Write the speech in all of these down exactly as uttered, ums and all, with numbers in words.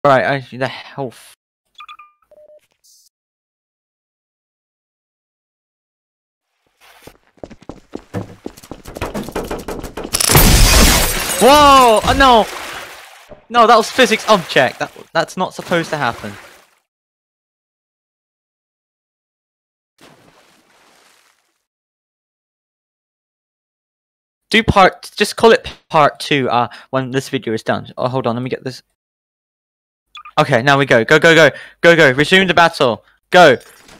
Right, I the health. Whoa! Oh, no! No, that was physics object. That that's not supposed to happen. Do part. Just call it part two. Uh, when this video is done. Oh, hold on. Let me get this. Okay, now we go. Go, go, go, go, go. Resume the battle. Go.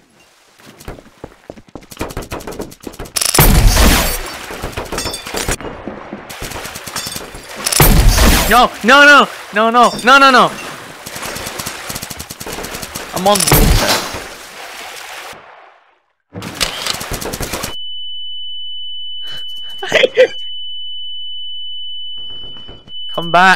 No, no, no, no, no, no, no, no. I'm on water. Come back.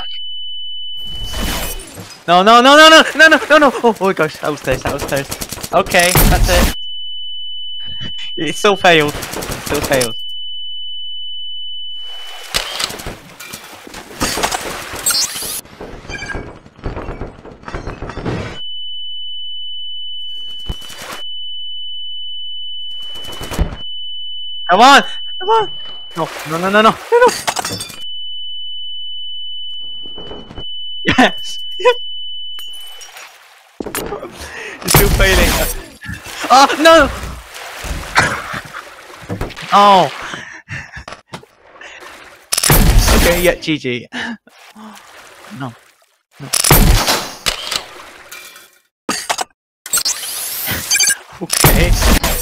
No, no, no, no, no, no, no, no, no. Oh, oh gosh, that was close, that was close. Okay, that's it. It still failed. It still failed. Come on! Come on! No, no, no, no, no, no, no! Yes! You're still failing. Oh, no! Oh! Okay, yeah, G G. No. No. Okay.